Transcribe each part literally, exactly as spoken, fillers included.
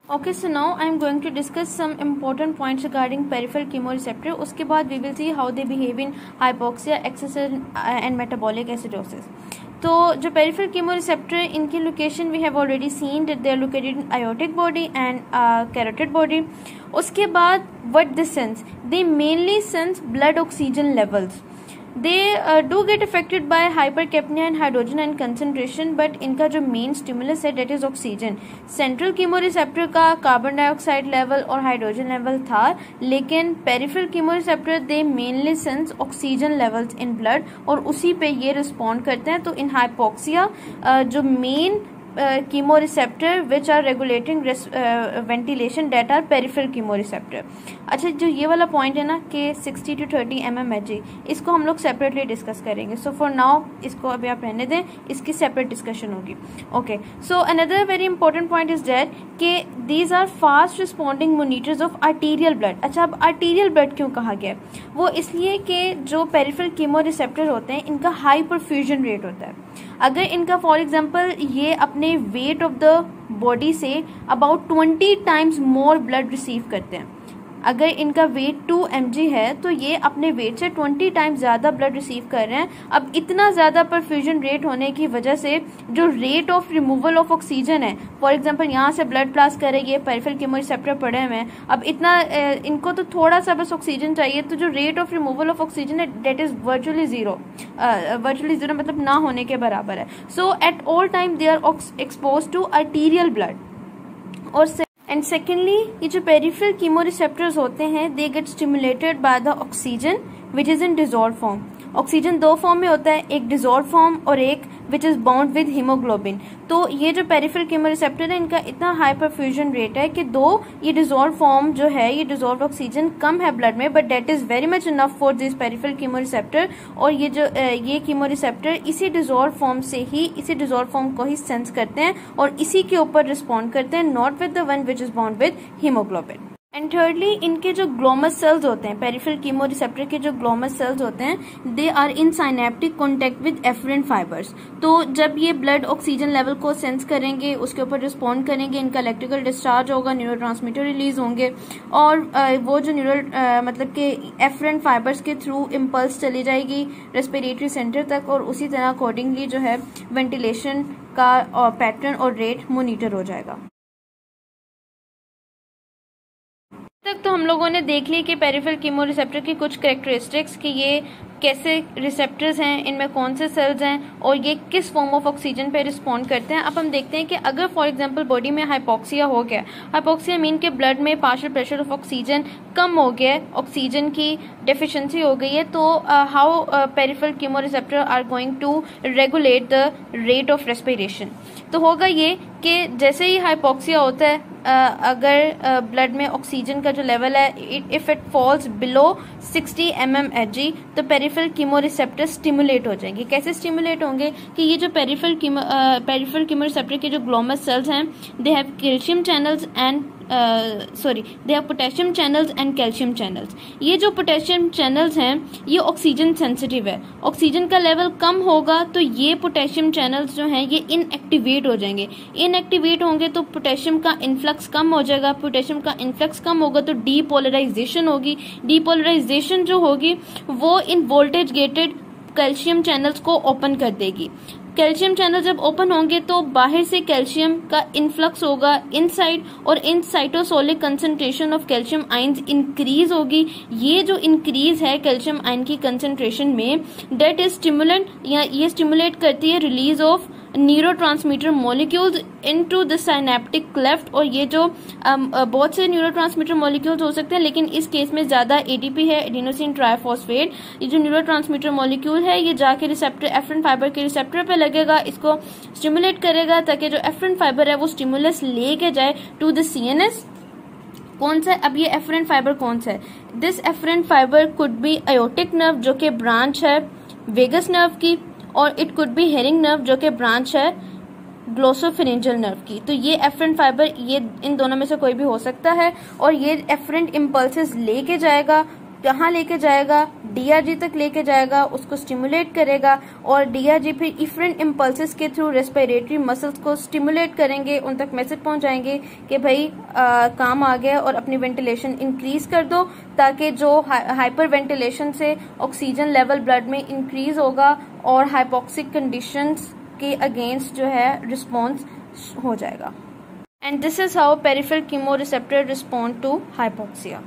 Okay, so now I am going to discuss some important points regarding peripheral chemoreceptor. उसके बाद we will see how they behave in hypoxia, excessive and metabolic acidosis. तो जो peripheral chemoreceptor इनकी location we have already seen that they are located in aortic body and uh, carotid body. उसके बाद what they sense? They mainly sense blood oxygen levels. They uh, do get affected by hypercapnia and hydrogen ion concentration, but इनका जो main stimulus है that is oxygen. Central chemoreceptor का carbon dioxide level और hydrogen level था, लेकिन peripheral chemoreceptor they mainly sense oxygen levels in blood और उसी पे ये respond करते हैं. तो in hypoxia uh, जो main Uh, chemoreceptor which are regulating res, uh, ventilation that are peripheral chemoreceptor. अच्छा, जो ये वाला पॉइंट है ना कि sixty to thirty M M H G, इसको हम लोग सेपरेटली डिस्कस करेंगे. सो फॉर नाउ इसको अभी आप रहने दें, इसकी सेपरेट डिस्कशन होगी. Okay, so another very important point is that कि these are fast responding monitors of arterial blood. अच्छा, अब आर्टीरियल ब्लड क्यों कहा गया? वो इसलिए कि जो पेरिफेरल कीमोरिसेप्टर होते हैं इनका हाई परफ्यूजन रेट होता है. अगर इनका फॉर एग्जांपल ये अपने वेट ऑफ द बॉडी से about twenty times more blood receive करते हैं. अगर इनका वेट टू एम जी है तो ये अपने वेट से ट्वेंटी टाइम्स ज्यादा ब्लड रिसीव कर रहे हैं. अब इतना ज्यादा परफ्यूजन रेट होने की वजह से जो rate of removal of oxygen है, फॉर एग्जांपल यहाँ से ब्लड पास करे, ये पेरिफेरल कीमोरिसेप्टर पड़े हुए हैं, अब इतना इनको तो थोड़ा सा बस ऑक्सीजन चाहिए, तो जो rate of removal of oxygen है that is virtually zero. Virtually zero मतलब ना होने के बराबर है. So at all time they are expose to arterial blood. और एंड सेकेंडली ये जो पेरिफेरल कीमोरिसेप्टर्स होते हैं they get stimulated by the oxygen which is in dissolve form. Oxygen दो फॉर्म में होता है, एक डिजॉल्व फॉर्म और एक which is bound with haemoglobin. तो ये जो पेरिफेरल कीमोरिसेप्टर है इनका इतना हाई परफ्यूजन रेट है कि दो ये डिजॉल्व फॉर्म जो है, ये डिजॉल्व ऑक्सीजन कम है ब्लड में, but that is very much enough for this peripheral chemoreceptor. और ये जो ये कीमोरिसेप्टर इसी डिजॉल्व फॉर्म से ही, इसी डिजॉल्व फॉर्म को ही सेंस करते हैं और इसी के ऊपर रिस्पॉन्ड करते हैं, not with the one which is bound with haemoglobin. And thirdly इनके जो ग्लोमस सेल्स होते हैं, पेरिफेरल कीमोरिसेप्टर के जो ग्लोमस सेल्स होते हैं, they are in synaptic contact with afferent fibres. तो जब ये ब्लड ऑक्सीजन लेवल को सेंस करेंगे, उसके ऊपर रिस्पॉन्ड करेंगे, इनका इलेक्ट्रिकल डिस्चार्ज होगा, न्यूरोट्रांसमीटर रिलीज होंगे और वो जो न्यूरल मतलब कि एफरेंट फाइबर्स के थ्रू इम्पल्स चली जाएगी रेस्पिरेटरी सेंटर तक और उसी तरह अकॉर्डिंगली जो है वेंटिलेशन का पैटर्न और रेट मोनिटर हो जाएगा. तक तो हम लोगों ने देख ली कि पेरिफेरल कीमोरिसेप्टर की कुछ कैरेक्टरिस्टिक्स, कि ये कैसे रिसेप्टर्स हैं, इनमें कौन से सेल्स हैं और ये किस फॉर्म ऑफ ऑक्सीजन पे रिस्पॉन्ड करते हैं. अब हम देखते हैं कि अगर फॉर एग्जांपल बॉडी में हाइपोक्सिया हो गया, हाइपोक्सिया मीन के ब्लड में पार्शियल प्रेशर ऑफ ऑक्सीजन कम हो गया, ऑक्सीजन की डेफिशिएंसी हो गई है, तो how peripheral chemoreceptor are going to regulate the rate of respiration. तो होगा ये कि जैसे ही हाइपोक्सिया होता है, uh, अगर ब्लड uh, में ऑक्सीजन का जो लेवल है, if it falls below sixty M M H G, तो पेरिफेरल कीमोरिसेप्टर स्टिमुलेट हो जाएंगे. कैसे स्टिमुलेट होंगे कि ये जो पेरिफेरल पेरिफेरल कीमोरिसेप्टर के जो ग्लोमस सेल्स हैं, they have calcium channels and sorry they have potassium channels and calcium channels. ये जो पोटेशियम चैनल्स हैं ये ऑक्सीजन सेंसिटिव है. ऑक्सीजन का लेवल कम होगा तो ये पोटेशियम चैनल्स जो हैं ये इनएक्टिवेट हो जाएंगे. इनएक्टिवेट होंगे तो पोटेशियम का इन्फ्लक्स कम हो जाएगा. पोटेशियम का इन्फ्लक्स कम होगा तो डीपोलराइजेशन होगी. डीपोलराइजेशन जो होगी वो इन वोल्टेज गेटेड कैल्शियम चैनल्स को ओपन कर देगी. कैल्शियम चैनल जब ओपन होंगे तो बाहर से कैल्शियम का इनफ्लक्स होगा इनसाइड और इन cytosolic concentration of calcium ions increase होगी. ये जो इंक्रीज है कैल्शियम आयन की कंसंट्रेशन में, डेट इज स्टिमुलेंट, या ये स्टिमुलेट करती है release of neurotransmitter molecules into the synaptic cleft. और ये जो um, बहुत से न्यूरोट्रांसमीटर मॉलिक्यूल्स हो सकते हैं, लेकिन इस केस में ज्यादा एडीपी है, एडिनोसिन ट्राइफॉस्फेट. ये जो न्यूरोट्रांसमीटर मॉलिक्यूल है ये जाके रिसेप्टर एफरेंट फाइबर के रिसेप्टर पे लगेगा, इसको स्टिमुलेट करेगा ताकि जो एफरेंट फाइबर है वो स्टिमुलस लेके जाए टू द सीएनएस. कौन सा? अब ये एफरेंट फाइबर कौन सा है? This afferent fibre could be aortic nerve जो कि ब्रांच है वेगस नर्व की, और it could be Hering nerve जो कि ब्रांच है ग्लोसोफिरिंजियल नर्व की. तो ये एफरेंट फाइबर ये इन दोनों में से कोई भी हो सकता है और ये एफरेंट इम्पल्सेस लेके जाएगा कहाँ लेके जाएगा, डीआरजी तक लेके जाएगा, उसको स्टिमुलेट करेगा और डीआरजी फिर इफरेंट इम्पल्सेस के थ्रू रेस्पिरेटरी मसल्स को स्टिमुलेट करेंगे, उन तक मैसेज पहुंचाएंगे कि भाई आ, काम आ गया और अपनी वेंटिलेशन इंक्रीज कर दो, ताकि जो हाइपर वेंटिलेशन से ऑक्सीजन लेवल ब्लड में इंक्रीज होगा और हाइपोक्सिक कंडीशंस के अगेंस्ट जो है रिस्पॉन्स हो जाएगा। And this is how peripheral chemoreceptor respond to hypoxia.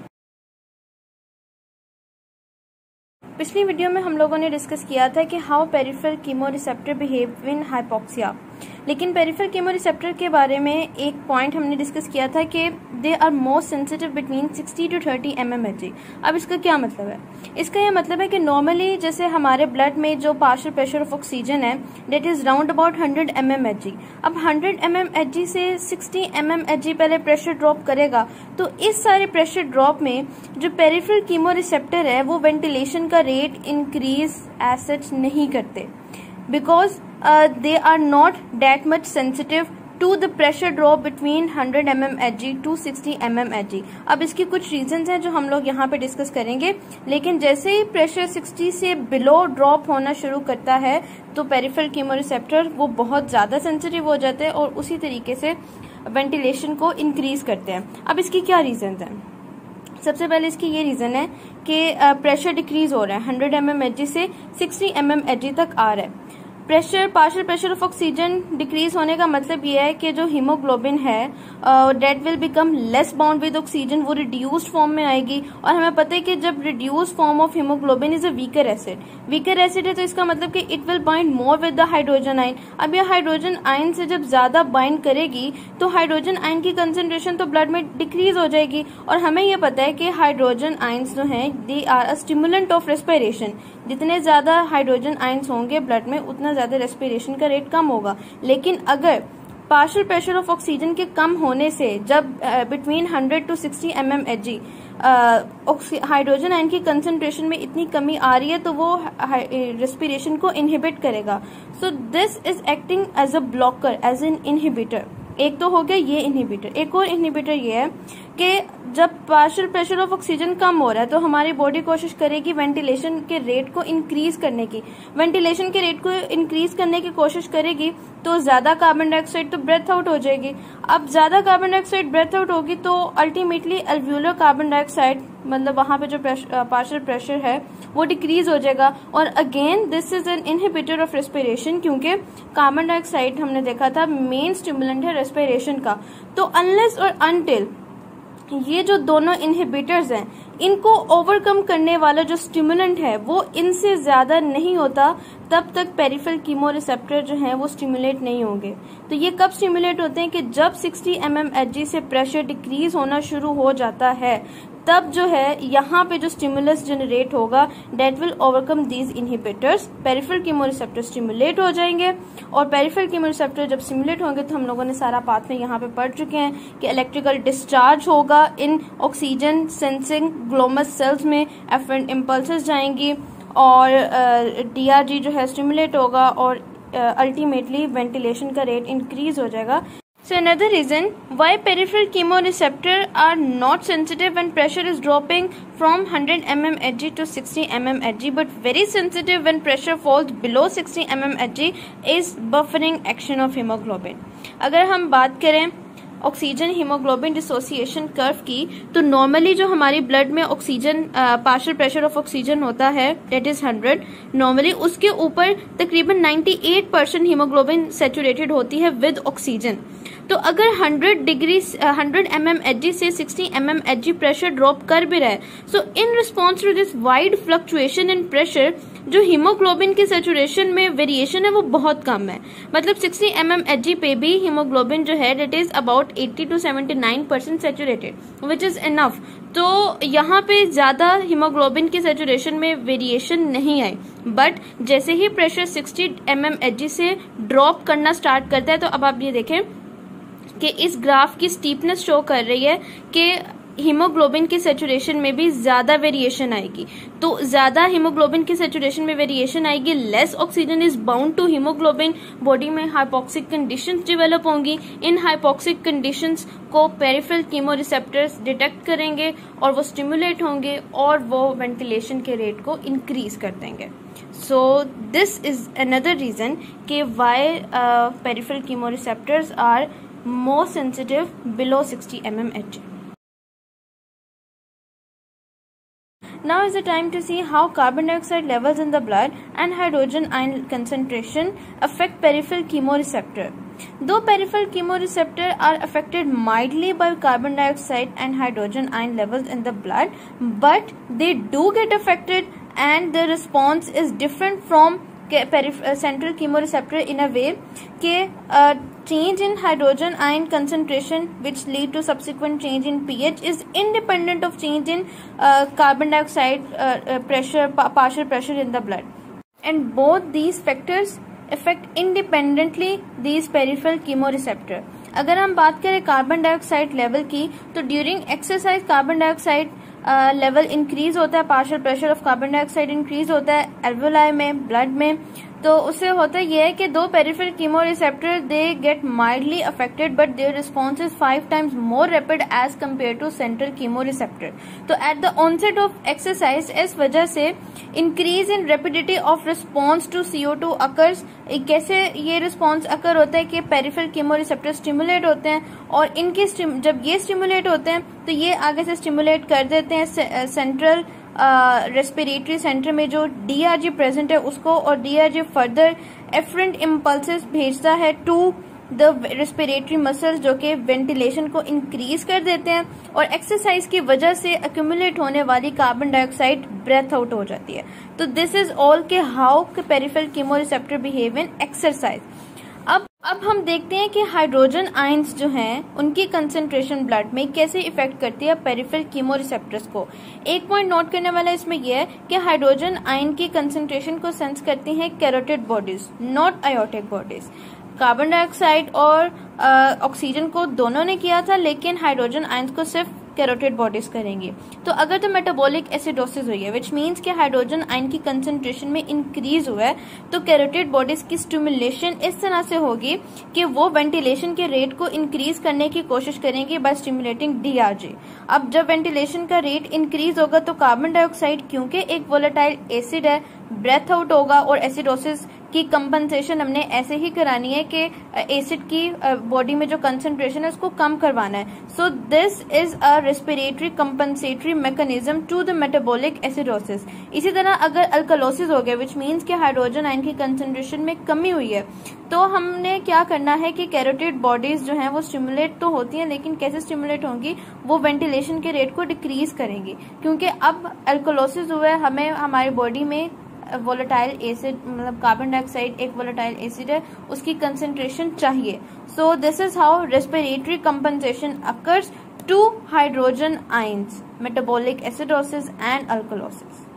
पिछली वीडियो में हम लोगों ने डिस्कस किया था कि how peripheral chemoreceptor behave in hypoxia, लेकिन पेरिफेरल कीमोरिसेप्टर के बारे में एक पॉइंट हमने डिस्कस किया था कि they are most sensitive between sixty to thirty M M H G. अब इसका क्या मतलब है? इसका यह मतलब है कि नॉर्मली जैसे हमारे ब्लड में जो पार्शियल प्रेशर ऑफ ऑक्सीजन है that is round about hundred M M H G. अब hundred M M H G से sixty M M H G पहले प्रेशर ड्रॉप करेगा, तो इस सारे प्रेशर ड्रॉप में जो पेरिफेरल कीमोरिसेप्टर है वो वेंटिलेशन का रेट इंक्रीज एज सच नहीं करते, because they are not that much sensitive to the pressure drop between hundred M M H G to sixty M M H G. अब इसकी कुछ रीजंस हैं जो हम लोग यहाँ पे डिस्कस करेंगे, लेकिन जैसे ही प्रेशर सिक्सटी से बिलो ड्रॉप होना शुरू करता है तो पेरिफेरल कीमोरिसेप्टर वो बहुत ज्यादा सेंसिटिव हो जाते हैं और उसी तरीके से वेंटिलेशन को इंक्रीज करते हैं। अब इसकी क्या रीजंस हैं? सबसे पहले इसकी ये रीजन है कि प्रेशर डिक्रीज हो रहा है, hundred M M H G से sixty M M H G तक आ रहा है। Pressure partial pressure of oxygen decrease होने का मतलब ये है कि जो हीमोग्लोबिन है that will become less bound with oxygen, वो रिड्यूस्ड फॉर्म में आएगी। और हमें पता है कि जब reduced form of haemoglobin is a weaker acid, weaker acid है तो इसका मतलब कि it will bind more with the hydrogen ion. अब यह हाइड्रोजन आयन से जब ज्यादा बाइंड करेगी तो हाइड्रोजन आयन की कंसेंट्रेशन तो ब्लड में डिक्रीज हो जाएगी, और हमें यह पता है कि हाइड्रोजन आयन्स जो हैं they are a stimulant of respiration. जितने ज्यादा हाइड्रोजन आयन्स होंगे ब्लड में उतना ज्यादा रेस्पिरेशन का रेट कम होगा। लेकिन अगर पार्शियल प्रेशर ऑफ ऑक्सीजन के कम होने से जब between hundred to sixty M M H G hydrogen ion की कंसेंट्रेशन में इतनी कमी आ रही है तो वो रेस्पिरेशन को इनहिबिट करेगा। So this is acting as a blocker, as an inhibitor. एक तो हो गया ये इनहिबिटर। एक और इनहिबिटर ये है कि जब पार्शियल प्रेशर ऑफ ऑक्सीजन कम हो रहा है तो हमारी बॉडी कोशिश करेगी वेंटिलेशन के रेट को इंक्रीज करने की। वेंटिलेशन के रेट को इंक्रीज करने की कोशिश करेगी तो ज्यादा कार्बन डाइऑक्साइड तो ब्रेथ आउट हो जाएगी। अब ज्यादा कार्बन डाइऑक्साइड ब्रेथ आउट होगी तो अल्टीमेटली एल्व्यूलर कार्बन डाइऑक्साइड, मतलब वहां पे जो पार्शियल प्रेशर है वो डिक्रीज हो जाएगा। और again this is an inhibitor of respiration, क्योंकि कार्बन डाइऑक्साइड हमने देखा था मेन स्टिमुलेंट है रेस्पिरेशन का। तो अनलेस और अनटिल ये जो दोनों इनहिबिटर्स हैं इनको ओवरकम करने वाला जो स्टिमुलेंट है वो इनसे ज्यादा नहीं होता, तब तक पेरिफेरल कीमोरिसेप्टर जो है वो स्टिमुलेट नहीं होंगे। तो ये कब स्टिमुलेट होते हैं कि जब sixty M M H G से प्रेशर डिक्रीज होना शुरू हो जाता है, तब जो है यहाँ पे जो स्टिमुलस जनरेट होगा that will overcome these inhibitors. Peripheral chemoreceptor stimulate हो जाएंगे, और पेरिफेरल कीमोरिसेप्टर जब स्टिमुलेट होंगे तो हम लोगों ने सारा पाथ में यहाँ पे पढ़ चुके हैं कि इलेक्ट्रिकल डिस्चार्ज होगा इन ऑक्सीजन सेंसिंग ग्लोमस सेल्स में, एफरेंट इम्पल्सेस जाएंगी और डीआरजी जो है स्टिमुलेट होगा और अल्टीमेटली वेंटिलेशन का रेट इंक्रीज हो जाएगा। So another reason why peripheral chemoreceptor are not sensitive when pressure is dropping from one hundred m m Hg to sixty m m Hg but very sensitive when pressure falls below sixty m m Hg is buffering action of hemoglobin। अगर हम बात करें oxygen haemoglobin dissociation curve की, तो normally जो हमारी blood में oxygen partial pressure of oxygen होता है डेट इज हंड्रेड, नॉर्मली उसके ऊपर तकरीबन अट्ठानवे परसेंट हीमोग्लोबिन सैचुरेटेड होती है विद ऑक्सीजन। तो अगर hundred degree hundred M M H G से sixty M M H G pressure drop कर भी रहा है, so in response to this wide fluctuation in pressure जो हीमोग्लोबिन की सैचुरेशन में वेरिएशन है वो बहुत कम है। मतलब sixty M M H G पे भी हीमोग्लोबिन जो है that is about eighty to seventy nine percent saturated which is enough. तो यहाँ पे ज्यादा हीमोग्लोबिन की सैचुरेशन में वेरिएशन नहीं आई, बट जैसे ही pressure sixty M M H G से ड्रॉप करना स्टार्ट करता है, तो अब आप ये देखें कि इस ग्राफ की स्टीपनेस शो कर रही है कि हीमोग्लोबिन की सेचुरेशन में भी ज्यादा वेरिएशन आएगी। तो ज्यादा हीमोग्लोबिन की सेचुरेशन में वेरिएशन आएगी, less oxygen is bound to haemoglobin, body में हाइपोक्सिक कंडीशंस डेवलप होंगी। इन हाइपोक्सिक कंडीशंस को पेरिफेरल कीमोरिसेप्टर्स डिटेक्ट करेंगे और वो स्टिमुलेट होंगे और वो वेंटिलेशन के रेट को इंक्रीज कर देंगे। So this is another reason कि why peripheral chemoreceptors are more sensitive below sixty M M H G. Now is the time to see how carbon dioxide levels in the blood and hydrogen ion concentration affect peripheral chemoreceptor. Though peripheral chemoreceptor are affected mildly by carbon dioxide and hydrogen ion levels in the blood, but they do get affected and the response is different from central chemoreceptor in a way कि uh, change in hydrogen ion concentration which lead to subsequent change in pH is independent of change in uh, carbon dioxide uh, uh, pressure, pa partial pressure in the blood, and both these factors affect independently these peripheral chemoreceptor. अगर हम बात करें carbon dioxide level की, तो during exercise carbon dioxide level increase होता है, partial pressure of carbon dioxide increase होता है एल्वेलाई में, ब्लड में। तो उससे होता यह है कि दो peripheral chemoreceptor they get mildly affected but their response is five times more rapid as compare to central chemoreceptor. तो at the onset of exercise इस वजह से increase in rapidity of response to CO two occurs. कैसे ये response अकर होता है कि peripheral chemoreceptor stimulate होते हैं और इनके जब ये स्टिमुलेट होते हैं तो ये आगे से स्टिमुलेट कर देते हैं सेंट्रल रेस्पिरेटरी uh, सेंटर में जो डीआरजी प्रेजेंट है उसको, और डीआरजी फर्दर एफरेंट इम्पल्सेस भेजता है टू द रेस्पिरेटरी मसल्स जो कि वेंटिलेशन को इंक्रीज कर देते हैं और एक्सरसाइज की वजह से अक्यूमुलेट होने वाली कार्बन डाइऑक्साइड ब्रेथ आउट हो जाती है। तो दिस इज ऑल के how peripheral chemoreceptor behave in exercise. अब अब हम देखते हैं कि हाइड्रोजन आयंस जो हैं उनकी कंसंट्रेशन ब्लड में कैसे इफेक्ट करती है पेरिफेरल कीमोरिसेप्टर्स को। एक पॉइंट नोट करने वाला इसमें यह है कि हाइड्रोजन आयन की कंसंट्रेशन को सेंस करती हैं carotid bodies, not aortic bodies. Carbon dioxide और ऑक्सीजन को दोनों ने किया था, लेकिन हाइड्रोजन आयंस को सिर्फ कैरोटिड बॉडीज करेंगी। तो अगर तो मेटाबॉलिक एसिडोसिस हुई है विच मीन्स कि हाइड्रोजन आयन की कंसंट्रेशन में इंक्रीज हुआ है, तो कैरोटिड बॉडीज की स्टिमुलेशन इस तरह से होगी कि वो वेंटिलेशन के रेट को इंक्रीज करने की कोशिश करेंगी बाय स्टिमुलेटिंग डीआरजी। अब जब वेंटिलेशन का रेट इंक्रीज होगा तो कार्बन डाइऑक्साइड, क्योंकि एक वोलेटाइल एसिड है, ब्रेथ आउट होगा और एसिडोसिस की कंपनसेशन हमने ऐसे ही करानी है कि एसिड की बॉडी में जो कंसंट्रेशन है उसको कम करवाना है। So this is a respiratory compensatory mechanism to the metabolic acidosis. इसी तरह अगर अल्कलोसिस हो गया विच मीन्स कि हाइड्रोजन आयन की कंसंट्रेशन में कमी हुई है, तो हमने क्या करना है कि कैरोटिड बॉडीज जो हैं वो स्टिमुलेट तो होती हैं, लेकिन कैसे स्टिमुलेट होंगी, वो वेंटिलेशन के रेट को डिक्रीज करेंगी, क्योंकि अब अल्कलोसिस हुआ है, हमें हमारी बॉडी में वोलेटाइल एसिड मतलब कार्बन डाइऑक्साइड एक वोलेटाइल एसिड है, उसकी कंसंट्रेशन चाहिए। So this is how respiratory compensation occurs to hydrogen ions, metabolic acidosis and alkalosis.